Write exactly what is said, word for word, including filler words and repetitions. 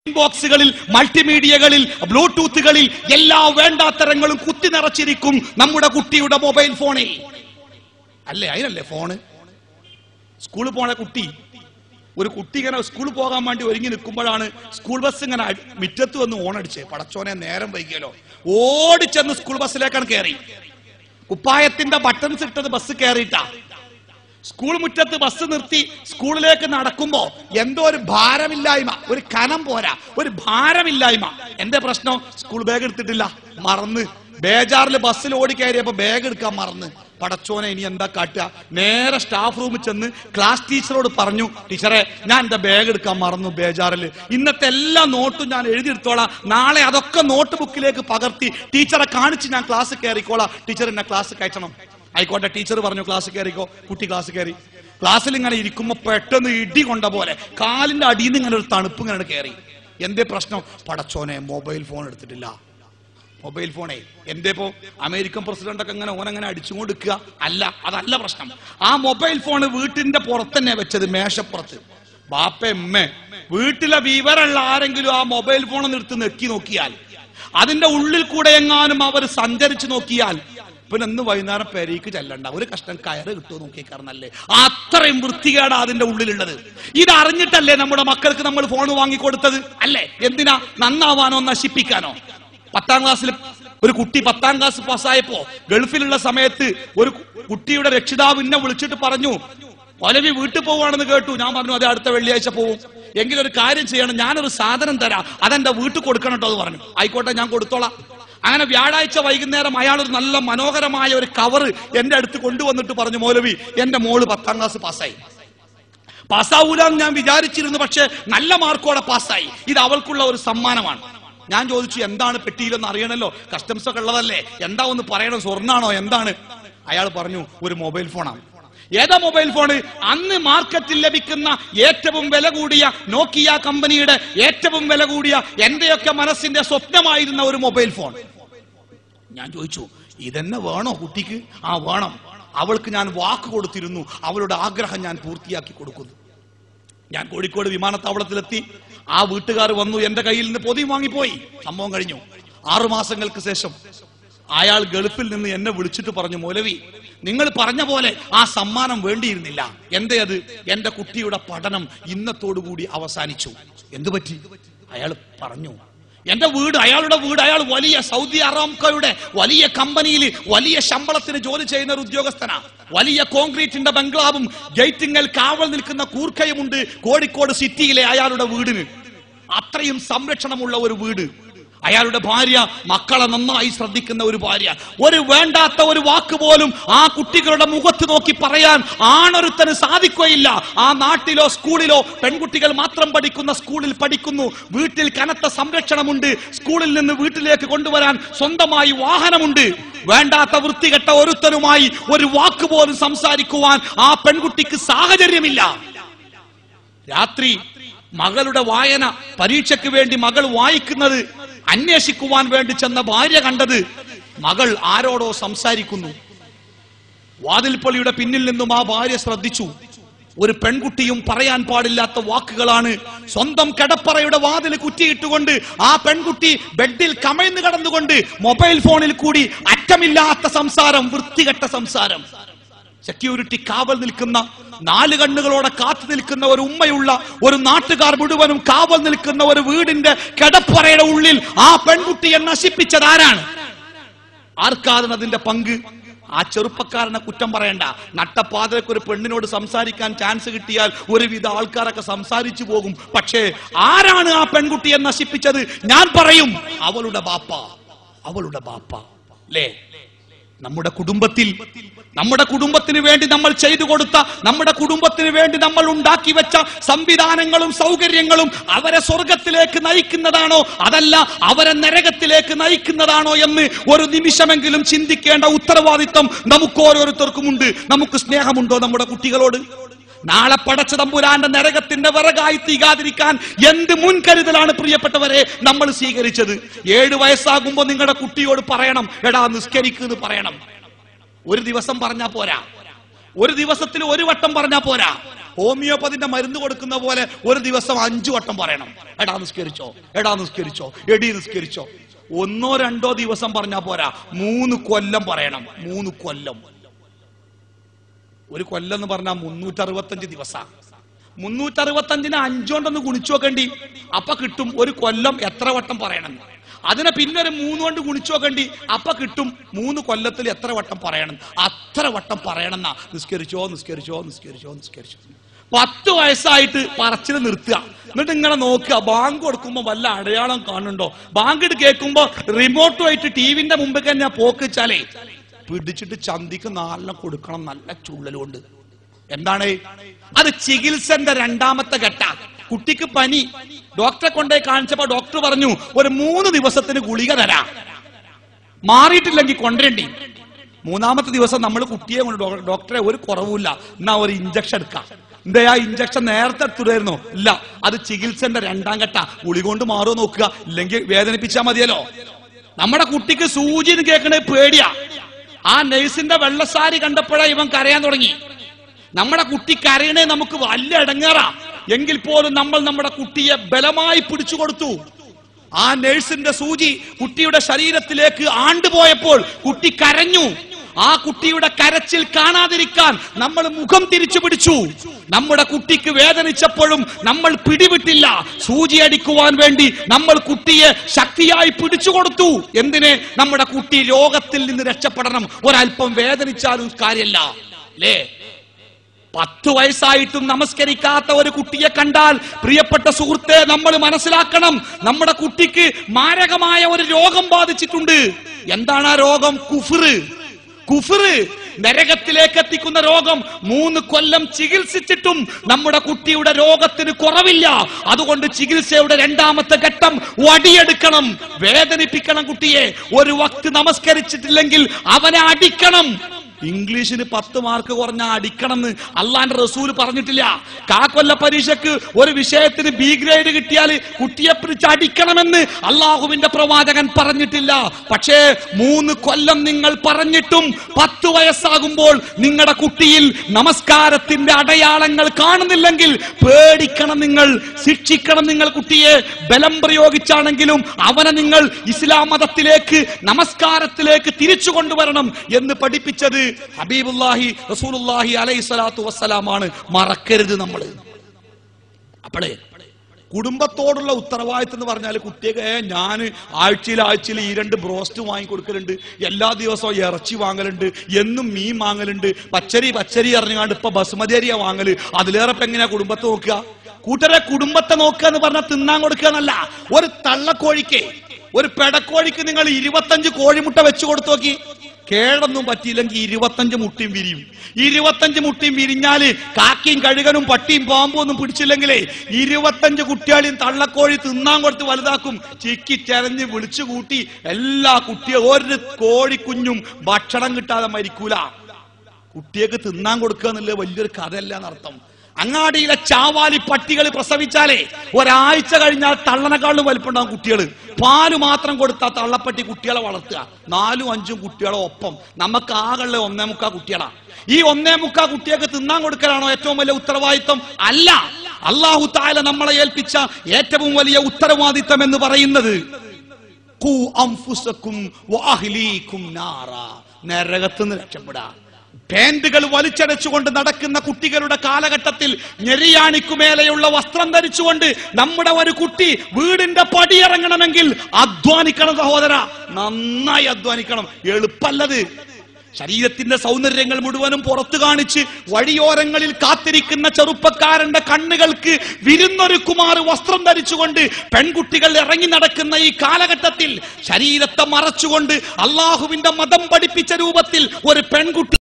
ബോക്സുകളിൽ, മൾട്ടിമീഡിയകളിൽ, ബ്ലൂടൂത്തുകളിൽ എല്ലാ വേണ്ടാത്തരങ്ങളും കുത്തി നിറച്ചിരിക്കും നമ്മുടെ കുട്ടിയുടെ മൊബൈൽ ഫോണിൽ. അല്ലേ? അതിനല്ലേ ഫോണ്. സ്കൂളിൽ പോണ കുട്ടി, ഒരു കുട്ടി ഇങ്ങനെ സ്കൂളിൽ പോകാൻ വേണ്ടി ഒരുങ്ങി നിൽക്കുമ്പോഴാണ് സ്കൂൾ ബസ് ഇങ്ങനെ മുറ്റത്ത് വന്ന് ഓണടിച്ച്. പടച്ചോനെ, നേരം വൈകിയല്ലോ. ഓടിച്ചെന്ന് സ്കൂൾ ബസ്സിലേക്കാണ് കയറി. കുപ്പായത്തിന്റെ ബട്ടൺസ് ഇട്ടത് ബസ് കയറിയിട്ടാ. സ്കൂൾ മുറ്റത്ത് ബസ് നിർത്തി സ്കൂളിലേക്ക് നടക്കുമ്പോ എന്തോ ഒരു ഭാരമില്ലായ്മ, ഒരു കനം പോരാ, ഒരു ഭാരമില്ലായ്മ. എന്റെ പ്രശ്നം, സ്കൂൾ ബാഗ് എടുത്തിട്ടില്ല, മറന്ന്. ബേജാറിൽ ബസ്സിൽ ഓടി കയറിയപ്പോ ബാഗ് എടുക്കാൻ മറന്ന്. പടച്ചോനെ, ഇനി എന്താ കാട്ടുക? നേരെ സ്റ്റാഫ് റൂമിൽ ചെന്ന് ക്ലാസ് ടീച്ചറോട് പറഞ്ഞു, ടീച്ചറെ, ഞാൻ എന്റെ ബാഗ് എടുക്കാൻ മറന്നു ബേജാറിൽ. ഇന്നത്തെ എല്ലാ നോട്ടും ഞാൻ എഴുതിയെടുത്തോളാം, നാളെ അതൊക്കെ നോട്ട് ബുക്കിലേക്ക് പകർത്തി ടീച്ചറെ കാണിച്ച് ഞാൻ ക്ലാസ് കയറിക്കോളാം, ടീച്ചർ എന്നെ ക്ലാസ് കയറ്റണം. ആയിക്കോട്ടെ, ടീച്ചർ പറഞ്ഞു ക്ലാസ് കയറിക്കോ. കുട്ടി ക്ലാസ് കയറി. ക്ലാസ്സിൽ ഇങ്ങനെ ഇരിക്കുമ്പോ പെട്ടെന്ന് ഇടി കൊണ്ട പോലെ കാലിന്റെ അടിയിൽ നിന്ന് ഇങ്ങനെ ഒരു തണുപ്പ് ഇങ്ങനെ കയറി. എന്തേ പ്രശ്നം? പടച്ചോനെ, മൊബൈൽ ഫോൺ എടുത്തിട്ടില്ല. മൊബൈൽ ഫോണേ എന്തേ ഇപ്പോ അമേരിക്കൻ പ്രസിഡന്റ് ഒക്കെ ഇങ്ങനെ ഓനങ്ങനെ അടിച്ചുകൊണ്ട് നിൽക്കുക? അല്ല, അതല്ല പ്രശ്നം. ആ മൊബൈൽ ഫോൺ വീട്ടിന്റെ പുറത്തന്നെ വെച്ചത്, മേശപ്പുറത്ത്. ബാപ്പ എമ്മ വീട്ടിലെ വിവരമുള്ള ആരെങ്കിലും ആ മൊബൈൽ ഫോൺ എടുത്ത് നെക്കി നോക്കിയാൽ, അതിന്റെ ഉള്ളിൽ കൂടെ എങ്ങാനും അവർ സഞ്ചരിച്ചു നോക്കിയാൽ, പിന്നെ ഇന്ന് വൈകുന്നേരം പെരേക്ക് ചെല്ലണ്ട, ഒരു കഷ്ണം കയറ് കിട്ടുമോ നോക്കിക്കാരനല്ലേ. അത്രയും വൃത്തികേടാ അതിന്റെ ഉള്ളിലുള്ളത്. ഇതറിഞ്ഞിട്ടല്ലേ നമ്മുടെ മക്കൾക്ക് നമ്മൾ ഫോൺ വാങ്ങിക്കൊടുത്തത്? അല്ലേ? എന്തിനാ? നന്നാവാനോ നശിപ്പിക്കാനോ? പത്താം ക്ലാസ്സിൽ ഒരു കുട്ടി പത്താം ക്ലാസ് പാസ്സായപ്പോ ഗൾഫിലുള്ള സമയത്ത് ഒരു കുട്ടിയുടെ രക്ഷിതാവ് എന്നെ വിളിച്ചിട്ട് പറഞ്ഞു, മൗലവി വീട്ടിൽ പോവാണെന്ന് കേട്ടു. ഞാൻ പറഞ്ഞു, അതെ, അടുത്ത വെള്ളിയാഴ്ച പോവും. എങ്കിലൊരു കാര്യം ചെയ്യണം, ഞാനൊരു സാധനം തരാം, അതെന്റെ വീട്ടിൽ കൊടുക്കണം കേട്ടോ എന്ന് പറഞ്ഞു. ആയിക്കോട്ടെ, ഞാൻ കൊടുത്തോളാം. അങ്ങനെ വ്യാഴാഴ്ച വൈകുന്നേരം അയാൾ ഒരു നല്ല മനോഹരമായ ഒരു കവറ് എന്റെ അടുത്ത് കൊണ്ടുവന്നിട്ട് പറഞ്ഞു, മൗലവി, എന്റെ മോള് പത്താം ക്ലാസ് പാസ്സായി. പാസ്സാവൂലെന്ന് ഞാൻ വിചാരിച്ചിരുന്നു, പക്ഷെ നല്ല മാർക്കോടെ പാസ്സായി. ഇത് അവൾക്കുള്ള ഒരു സമ്മാനമാണ്. ഞാൻ ചോദിച്ചു, എന്താണ് പെട്ടിയിലൊന്ന് അറിയണല്ലോ, കസ്റ്റംസ് ഒക്കെ ഉള്ളതല്ലേ, എന്താ ഒന്ന് പറയണം, സ്വർണ്ണാണോ എന്താണ്? അയാൾ പറഞ്ഞു, ഒരു മൊബൈൽ ഫോണാണ്. ഏതാ മൊബൈൽ ഫോണ്? അന്ന് മാർക്കറ്റിൽ ലഭിക്കുന്ന ഏറ്റവും വില കൂടിയ നോക്കിയ കമ്പനിയുടെ ഏറ്റവും വില കൂടിയ എന്റെയൊക്കെ മനസ്സിന്റെ സ്വപ്നമായിരുന്ന ഒരു മൊബൈൽ ഫോൺ. ഞാൻ ചോദിച്ചു, ഇതെന്നെ വേണോ കുട്ടിക്ക്? ആ വേണം. അവൾക്ക് ഞാൻ വാക്ക് കൊടുത്തിരുന്നു, അവളുടെ ആഗ്രഹം ഞാൻ പൂർത്തിയാക്കി കൊടുക്കുന്നു. ഞാൻ കോഴിക്കോട് വിമാനത്താവളത്തിലെത്തി. ആ വീട്ടുകാർ വന്നു, എന്റെ കയ്യിൽ നിന്ന് പൊതി വാങ്ങിപ്പോയി. സംഭവം കഴിഞ്ഞു. ആറു മാസങ്ങൾക്ക് ശേഷം അയാൾ ഗൾഫിൽ നിന്ന് എന്നെ വിളിച്ചിട്ട് പറഞ്ഞു, മൗലവി, നിങ്ങൾ പറഞ്ഞ പോലെ ആ സമ്മാനം വേണ്ടിയിരുന്നില്ല. എന്തേ അത്? എന്റെ കുട്ടിയുടെ പഠനം ഇന്നത്തോടുകൂടി അവസാനിച്ചു. എന്തു പറ്റി? അയാൾ പറഞ്ഞു, എന്റെ വീട്, അയാളുടെ വീട്, അയാൾ വലിയ സൗദി അറാംകോയുടെ വലിയ കമ്പനിയിൽ വലിയ ശമ്പളത്തിന് ജോലി ചെയ്യുന്ന ഒരു ഉദ്യോഗസ്ഥനാ. വലിയ കോൺക്രീറ്റിന്റെ ബംഗ്ലാവും ഗേറ്റിങ്ങൽ കാവൽ നിൽക്കുന്ന കൂർക്കയുമുണ്ട് കോഴിക്കോട് സിറ്റിയിലെ അയാളുടെ വീടിന്. അത്രയും സംരക്ഷണമുള്ള ഒരു വീട്. അയാളുടെ ഭാര്യ മക്കളെ നന്നായി ശ്രദ്ധിക്കുന്ന ഒരു ഭാര്യ. ഒരു വേണ്ടാത്ത ഒരു വാക്ക് പോലും ആ കുട്ടികളുടെ മുഖത്ത് നോക്കി പറയാൻ ആണൊരുത്തന് സാധിക്കുകയില്ല. ആ നാട്ടിലോ സ്കൂളിലോ പെൺകുട്ടികൾ മാത്രം പഠിക്കുന്ന സ്കൂളിൽ പഠിക്കുന്നു. വീട്ടിൽ കനത്ത സംരക്ഷണമുണ്ട്. സ്കൂളിൽ നിന്ന് വീട്ടിലേക്ക് കൊണ്ടുവരാൻ സ്വന്തമായി വാഹനമുണ്ട്. വേണ്ടാത്ത വൃത്തികെട്ട ഒരുത്തനുമായി ഒരു വാക്ക് പോലും സംസാരിക്കുവാൻ ആ പെൺകുട്ടിക്ക് സാഹചര്യമില്ല. രാത്രി മകളുടെ വായന, പരീക്ഷയ്ക്ക് വേണ്ടി മകൾ വായിക്കുന്നത് അന്വേഷിക്കുവാൻ വേണ്ടി ചെന്ന ഭാര്യ കണ്ടത് മകൾ ആരോടോ സംസാരിക്കുന്നു. വാതിൽപ്പള്ളിയുടെ പിന്നിൽ നിന്നും ആ ഭാര്യ ശ്രദ്ധിച്ചു. ഒരു പെൺകുട്ടിയും പറയാൻ പാടില്ലാത്ത വാക്കുകളാണ്. സ്വന്തം കിടപ്പറയുടെ വാതിൽ കുറ്റിയിട്ടുകൊണ്ട് ആ പെൺകുട്ടി ബെഡിൽ കമഴ്ന്നു കിടന്നുകൊണ്ട് മൊബൈൽ ഫോണിൽ കൂടി അറ്റമില്ലാത്ത സംസാരം, വൃത്തികെട്ട സംസാരം. സെക്യൂരിറ്റി കാവൽ നിൽക്കുന്ന, നാല് കണ്ണുകളോടെ കാത്തു നിൽക്കുന്ന ഒരു ഉമ്മയുള്ള, ഒരു നാട്ടുകാർ മുഴുവനും കാവൽ നിൽക്കുന്ന ഒരു വീടിന്റെ കിടപ്പറയുടെ ഉള്ളിൽ ആ പെൺകുട്ടിയെ നശിപ്പിച്ചത് ആരാണ്? ആർക്കാണ് അതിന്റെ പങ്ക്? ആ ചെറുപ്പക്കാരനെ കുറ്റം പറയണ്ട. നട്ടപ്പാതിരക്ക് ഒരു പെണ്ണിനോട് സംസാരിക്കാൻ ചാൻസ് കിട്ടിയാൽ ഒരുവിധ ആൾക്കാരൊക്കെ സംസാരിച്ചു പോകും. പക്ഷേ ആരാണ് ആ പെൺകുട്ടിയെ നശിപ്പിച്ചത്? ഞാൻ പറയും, അവളുടെ ബാപ്പ. അവളുടെ ബാപ്പ. അല്ലേ? നമ്മുടെ കുടുംബത്തിൽ, നമ്മുടെ കുടുംബത്തിന് വേണ്ടി നമ്മൾ ചെയ്തു കൊടുത്ത, നമ്മുടെ കുടുംബത്തിന് വേണ്ടി നമ്മൾ ഉണ്ടാക്കി വെച്ച സംവിധാനങ്ങളും സൗകര്യങ്ങളും അവരെ സ്വർഗത്തിലേക്ക് നയിക്കുന്നതാണോ അതല്ല അവരെ നരകത്തിലേക്ക് നയിക്കുന്നതാണോ എന്ന് ഒരു നിമിഷമെങ്കിലും ചിന്തിക്കേണ്ട ഉത്തരവാദിത്വം നമുക്ക് ഓരോരുത്തർക്കുമുണ്ട്. നമുക്ക് സ്നേഹമുണ്ടോ നമ്മുടെ കുട്ടികളോട്? നാളെ പടച്ച തമ്പുരാന്റെ നരകത്തിന്റെ വിറകായി തീകാതിരിക്കാൻ എന്ത് മുൻകരുതലാണ് പ്രിയപ്പെട്ടവരെ നമ്മൾ സ്വീകരിച്ചത്? ഏഴു വയസ്സാകുമ്പോ നിങ്ങളുടെ കുട്ടിയോട് പറയണം, എടാ നിസ്കരിക്കുന്നു പറയണം. ഒരു ദിവസം പറഞ്ഞാ പോരാ. ഒരു ദിവസത്തിൽ ഒരു വട്ടം പറഞ്ഞാൽ പോരാ. ഹോമിയോപ്പതിന്റെ മരുന്ന് കൊടുക്കുന്ന പോലെ ഒരു ദിവസം അഞ്ചു വട്ടം പറയണം. എടാ നിസ്കരിച്ചോ, എടാ നിസ്കരിച്ചോ, എടി നിസ്കരിച്ചോ. ഒന്നോ രണ്ടോ ദിവസം പറഞ്ഞാൽ പോരാ, മൂന്ന് കൊല്ലം പറയണം. മൂന്ന് കൊല്ലം. ഒരു കൊല്ലം എന്ന് പറഞ്ഞാൽ മുന്നൂറ്റി അറുപത്തഞ്ച് ദിവസം. മുന്നൂറ്റി അറുപത്തഞ്ചിന് അഞ്ചോണ്ടൊന്ന് ഗുണിച്ചു നോക്കണ്ടി, അപ്പൊ കിട്ടും ഒരു കൊല്ലം എത്ര വട്ടം പറയണം. അതിനെ പിന്നെ ഒരു മൂന്ന് കൊണ്ട് ഗുണിച്ചു നോക്കണ്ടി, അപ്പൊ കിട്ടും മൂന്ന് കൊല്ലത്തിൽ എത്ര വട്ടം പറയണം. അത്ര വട്ടം പറയണം എന്നാ. നിസ്കരിച്ചോ നിസ്കരിച്ചോ നിസ്കരിച്ചോ നിസ്കരിച്ചോ. പത്ത് വയസ്സായിട്ട് പറച്ചിൽ നിർത്തുക. എന്നിട്ട് ഇങ്ങനെ നോക്കുക, ബാങ്ക് കൊടുക്കുമ്പോ വല്ല അടയാളം കാണുന്നുണ്ടോ. ബാങ്ക് കേൾക്കുമ്പോ റിമോട്ടുമായിട്ട് ടിവിന്റെ മുമ്പ് തന്നെ പോക്കിച്ചാലേ പിടിച്ചിട്ട് ചന്തിക്ക് നാലെണ്ണം കൊടുക്കണം. നല്ല ചുള്ളലുകൊണ്ട്. എന്താണ് അത്? ചികിത്സന്റെ രണ്ടാമത്തെ ഘട്ട. കുട്ടിക്ക് പനി, ഡോക്ടറെ കൊണ്ടേ കാണിച്ചപ്പോ ഡോക്ടർ പറഞ്ഞു ഒരു മൂന്ന് ദിവസത്തിന് ഗുളിക തരാം, മാറിയിട്ടില്ലെങ്കിൽ കൊണ്ടുവരണ്ടി. മൂന്നാമത്തെ ദിവസം നമ്മൾ കുട്ടിയെ കൊണ്ട് ഡോക്ടറെ ഒരു കുറവില്ല, എന്നാ ഒരു ഇഞ്ചക്ഷൻ എടുക്കാം. എന്താ ആ ഇഞ്ചക്ഷൻ നേരത്തെ എടുത്തുണ്ടായിരുന്നോ? ഇല്ല, അത് ചികിത്സന്റെ രണ്ടാം ഘട്ട. ഗുളിക കൊണ്ട് മാറുമോ നോക്കുക, ഇല്ലെങ്കിൽ വേദനിപ്പിച്ചാ മതിയല്ലോ. നമ്മുടെ കുട്ടിക്ക് സൂചി കേൾക്കണേ പേടിയാ. ആ നഴ്സിന്റെ വെള്ളസാരി കണ്ടപ്പോഴേ ഇവൻ കരയാൻ തുടങ്ങി. നമ്മുടെ കുട്ടി കരയണേ നമുക്ക് വലിയ ഇടങ്ങേറാ. എങ്കിൽ പോലും നമ്മൾ നമ്മുടെ കുട്ടിയെ ബലമായി പിടിച്ചു കൊടുത്തു. ആ നഴ്സിന്റെ സൂചി കുട്ടിയുടെ ശരീരത്തിലേക്ക് ആണ്ടുപോയപ്പോൾ കുട്ടി കരഞ്ഞു. ആ കുട്ടിയുടെ കരച്ചിൽ കാണാതിരിക്കാൻ നമ്മൾ മുഖം തിരിച്ചു പിടിച്ചു. നമ്മുടെ കുട്ടിക്ക് വേദനിച്ചപ്പോഴും നമ്മൾ പിടിവിട്ടില്ല. സൂചി അടിക്കുവാൻ വേണ്ടി നമ്മൾ കുട്ടിയെ ശക്തിയായി പിടിച്ചു കൊടുത്തു. എന്തിനെ? നമ്മുടെ കുട്ടി രോഗത്തിൽ നിന്ന് രക്ഷപ്പെടണം. ഒരല്പം വേദനിച്ചാലും കാര്യമല്ല അല്ലേ? പത്ത് വയസ്സായിട്ടും നമസ്കരിക്കാത്ത ഒരു കുട്ടിയെ കണ്ടാൽ പ്രിയപ്പെട്ട സുഹൃത്തെ നമ്മൾ മനസ്സിലാക്കണം, നമ്മുടെ കുട്ടിക്ക് മാരകമായ ഒരു രോഗം ബാധിച്ചിട്ടുണ്ട്. എന്താണ് ആ രോഗം? കുഫ്ർ. കുഫ്ർ നരകത്തിലേക്ക് എത്തിക്കുന്ന രോഗം. മൂന്ന് കൊല്ലം ചികിത്സിച്ചിട്ടും നമ്മുടെ കുട്ടിയുടെ രോഗത്തിന് കുറവില്ല. അതുകൊണ്ട് ചികിത്സയുടെ രണ്ടാമത്തെ ഘട്ടം വടിയെടുക്കണം, വേദനിപ്പിക്കണം കുട്ടിയെ. ഒരു വക്ത് നമസ്കരിച്ചിട്ടില്ലെങ്കിൽ അവനെ അടിക്കണം. ഇംഗ്ലീഷിന് പത്ത് മാർക്ക് കുറഞ്ഞ അടിക്കണം എന്ന് അള്ളാന്റെ റസൂൽ പറഞ്ഞിട്ടില്ല. കാക്കൊല്ല പരീക്ഷയ്ക്ക് ഒരു വിഷയത്തിന് ബി ഗ്രേഡ് കിട്ടിയാൽ കുട്ടിയെ പിടിച്ച് അടിക്കണമെന്ന് അള്ളാഹുവിന്റെ പ്രവാചകൻ പറഞ്ഞിട്ടില്ല. പക്ഷേ മൂന്ന് കൊല്ലം നിങ്ങൾ പറഞ്ഞിട്ടും പത്ത് വയസ്സാകുമ്പോൾ നിങ്ങളുടെ കുട്ടിയിൽ നമസ്കാരത്തിന്റെ അടയാളങ്ങൾ കാണുന്നില്ലെങ്കിൽ പേടിക്കണം, നിങ്ങൾ ശിക്ഷിക്കണം. നിങ്ങൾ കുട്ടിയെ ബലം പ്രയോഗിച്ചാണെങ്കിലും അവനെ നിങ്ങൾ ഇസ്ലാം മതത്തിലേക്ക്, നമസ്കാരത്തിലേക്ക് തിരിച്ചു കൊണ്ടുവരണം എന്ന് പഠിപ്പിച്ചത് ഹബീബുല്ലാഹി റസൂലുള്ളാഹി അലൈഹി സ്വലാത്തു വസ്സലാമാണ്. മറക്കരുത് നമ്മൾ. അപ്പോഴേ കുടുംബത്തോടുള്ള ഉത്തരവാദിത്തം എന്ന് പറഞ്ഞാൽ കുട്ടിയെ ഞാൻ ആഴ്ചയിൽ ആഴ്ചയിൽ ഈ രണ്ട് ബ്രോസ്റ്റ് വാങ്ങിക്കൊടുക്കലുണ്ട്, എല്ലാ ദിവസവും ഇറച്ചി വാങ്ങലുണ്ട്, എന്നും മീൻ വാങ്ങലുണ്ട്, പച്ചരി പച്ചരി അറിഞ്ഞാണ്ട് ഇപ്പൊ ബസുമതി അരിയാ വാങ്ങല്. അതിലേറെ ഇപ്പൊ എങ്ങനെയാ കുടുംബത്തെ നോക്കുക? കൂട്ടരെ കുടുംബത്തെ നോക്കുക എന്ന് പറഞ്ഞാൽ തിന്നാൻ കൊടുക്കുക എന്നല്ല. ഒരു തള്ളക്കോഴിക്ക്, ഒരു പെടക്കോഴിക്ക് നിങ്ങൾ ഇരുപത്തഞ്ച് കോഴിമുട്ട വെച്ചു കൊടുത്തു നോക്കി, കേടൊന്നും പറ്റിയില്ലെങ്കിൽ ഇരുപത്തഞ്ച് മുട്ടിയും വിരിയും. ഇരുപത്തഞ്ച് മുട്ടിയും വിരിഞ്ഞാല് കാക്കിയും കഴുകനും പട്ടിയും പാമ്പും ഒന്നും പിടിച്ചില്ലെങ്കിലേ ഇരുപത്തഞ്ച് കുട്ടികളെയും തള്ളക്കോഴി തിന്നാൻ കൊടുത്ത് വലുതാക്കും. ചിക്കി ചെരഞ്ഞ് വിളിച്ചു കൂട്ടി എല്ലാ കുട്ടികളും, ഒരു കോഴിക്കുഞ്ഞും ഭക്ഷണം കിട്ടാതെ മരിക്കൂല. കുട്ടിയൊക്കെ തിന്നാൻ കൊടുക്കുക എന്നുള്ളത് വലിയൊരു കഥയല്ല എന്നർത്ഥം. അങ്ങാടിയിലെ ചാവാലി പട്ടികൾ പ്രസവിച്ചാലേ ഒരാഴ്ച കഴിഞ്ഞാൽ തള്ളനെക്കാളും വലിപ്പുണ്ടാകും കുട്ടികൾ. പാല് മാത്രം കൊടുത്താൽ തള്ളപ്പട്ടി കുട്ടികളെ വളർത്തുക. നാലും അഞ്ചും കുട്ടികളെ ഒപ്പം നമുക്ക് ആകെ ഒന്നേ മുക്കാ കുട്ടികളാണ്. ഈ ഒന്നേ മുക്കാ കുട്ടിയൊക്കെ തിന്നാൻ കൊടുക്കലാണോ ഏറ്റവും വലിയ ഉത്തരവാദിത്വം? അല്ല. അല്ലാഹു തആല നമ്മളെ ഏൽപ്പിച്ച ഏറ്റവും വലിയ ഉത്തരവാദിത്വം എന്ന് പറയുന്നത് ഖു അൻഫുസകും വഅഹ്ലീകും നാറാ, നരകത്തുനിന്ന് രക്ഷപ്പെടാ. പാന്റുകൾ വലിച്ചടച്ചുകൊണ്ട് നടക്കുന്ന കുട്ടികളുടെ കാലഘട്ടത്തിൽ ഞെരിയാണിക്കുമേലെയുള്ള വസ്ത്രം ധരിച്ചുകൊണ്ട് നമ്മുടെ ഒരു കുട്ടി വീടിന്റെ പടിയിറങ്ങണമെങ്കിൽ അധ്വാനിക്കണം സഹോദര, നന്നായി അധ്വാനിക്കണം. എളുപ്പല്ലത്. ശരീരത്തിന്റെ സൗന്ദര്യങ്ങൾ മുഴുവനും പുറത്തു കാണിച്ച് വഴിയോരങ്ങളിൽ കാത്തിരിക്കുന്ന ചെറുപ്പക്കാരന്റെ കണ്ണുകൾക്ക് വിരുന്നൊരുക്കുമാറ് വസ്ത്രം ധരിച്ചുകൊണ്ട് പെൺകുട്ടികൾ ഇറങ്ങി നടക്കുന്ന ഈ കാലഘട്ടത്തിൽ ശരീരത്തെ മറച്ചുകൊണ്ട് അള്ളാഹുവിന്റെ മതം പഠിപ്പിച്ച രൂപത്തിൽ ഒരു പെൺകുട്ടി